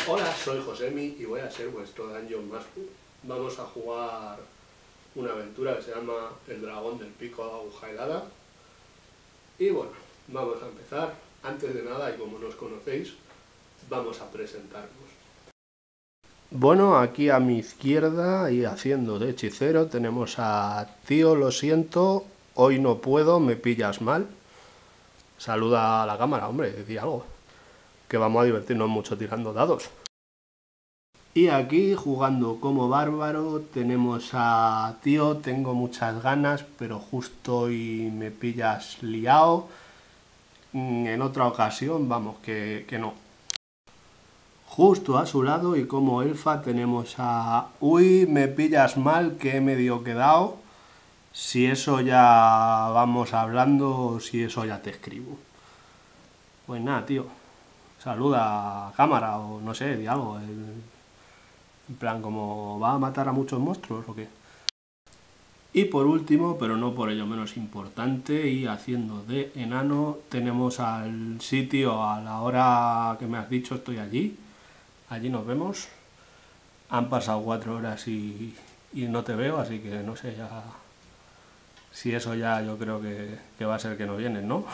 Hola, soy Josemi y voy a ser vuestro Dungeon Master. Vamos a jugar una aventura que se llama El Dragón del Pico de Aguja Helada. Y bueno, vamos a empezar. Antes de nada, y como nos conocéis, vamos a presentarnos. Bueno, aquí a mi izquierda y haciendo de hechicero tenemos a Tío, lo siento, hoy no puedo, me pillas mal. Saluda a la cámara, hombre, di algo. Que vamos a divertirnos mucho tirando dados. Y aquí, jugando como bárbaro, tenemos a Tío, tengo muchas ganas, pero justo hoy me pillas liado. En otra ocasión, vamos, que no. Justo a su lado y como elfa tenemos a... Uy, me pillas mal, que he medio quedado. Si eso ya vamos hablando, si eso ya te escribo. Pues nada, tío. Saluda a cámara o no sé, di algo. En plan, como va a matar a muchos monstruos o qué. Y por último, pero no por ello menos importante, y haciendo de enano, tenemos al sitio a la hora que me has dicho, estoy allí. Allí nos vemos. Han pasado 4 horas y no te veo, así que no sé ya... Si eso ya yo creo que va a ser que no vienes, ¿no?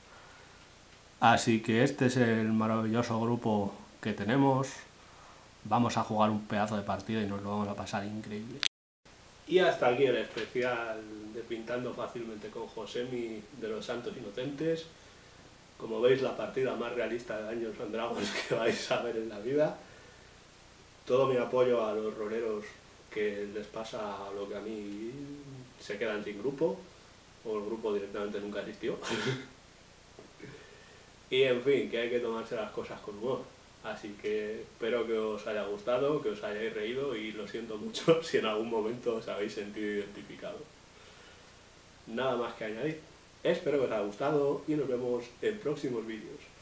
Así que este es el maravilloso grupo que tenemos. Vamos a jugar un pedazo de partida y nos lo vamos a pasar increíble. Y hasta aquí el especial de Pintando Fácilmente con Josemi de los Santos Inocentes. Como veis, la partida más realista de Dungeons & Dragons que vais a ver en la vida. Todo mi apoyo a los roleros que les pasa lo que a mí, se quedan sin grupo, o el grupo directamente nunca existió. Y en fin, que hay que tomarse las cosas con humor. Así que espero que os haya gustado, que os hayáis reído y lo siento mucho si en algún momento os habéis sentido identificado. Nada más que añadir. Espero que os haya gustado y nos vemos en próximos vídeos.